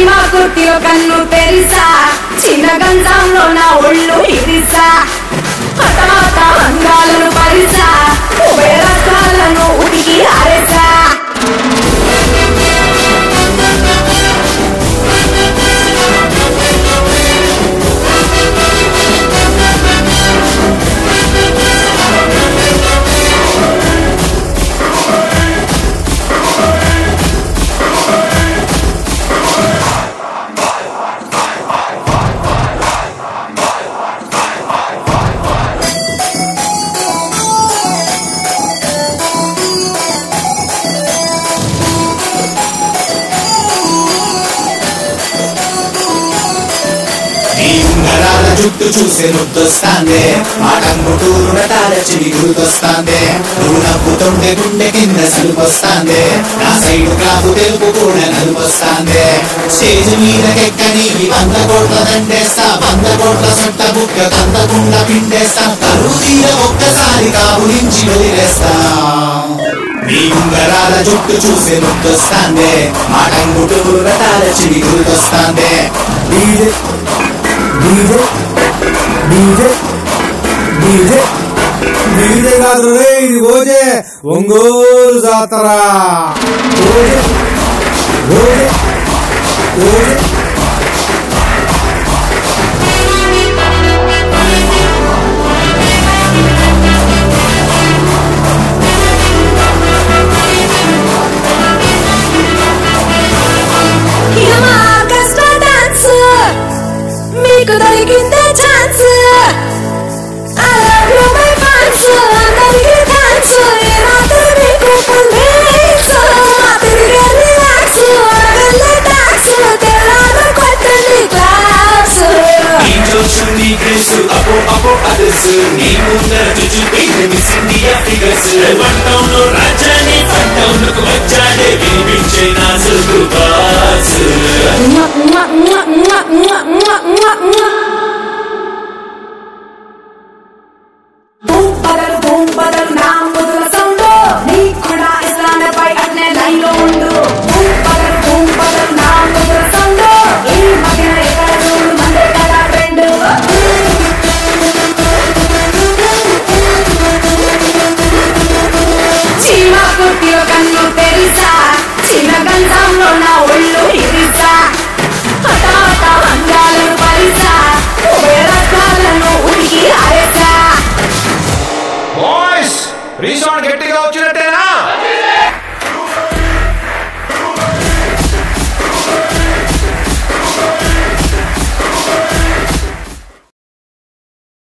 cinema కుర్తిలో కన్ను Teresa చిన్న గంజంలో నా ఒళ్ళు ఇరిసా హఠాత అందాలను పరిసా ఉభయ రకాలను ఉడికి ఆరేసా జుట్టు చూసే ముద్దొస్తాందే మాటంగుటూరు రటాల చివి గుర్తొస్తాందే నువ్వు నవ్వుతుంటే గుండె కింద సలుపొస్తాందే నా సైడు కాపు తెలుపు కూడా నలుపొస్తాందే స్టేజ్ మీదకెక్కని 100 కోట్ల దండేస్తా 100 కోట్ల సొట్ట బుక్క కందకుండా పిండేస్తా కరువు తీర ఒక్కసారి కాబులించి వదిలేస్తా నీ ఉంగరాల జుట్టు చూసే ముద్దొస్తాందే మాటంగుటూరు రటాల చివి గుర్తొస్తాందే డీజే కాదు రే ఇది భోజే ఒంగోలు జాతర మీకు దొరికిందే chance I love you my fans అందరికీ థాంక్స్ ఈ రాత్రి మీకు ఫుల్ డ్రింక్స్ తిరిగే రిలాక్స్ అడగలే టాక్స్ తెల్లారు కొట్టండి క్లాస్ నీ జోషు నీ గ్రేస్ అపో అపో అదర్స్ నీ ముందర చుచు miss India figures one town లో రాజా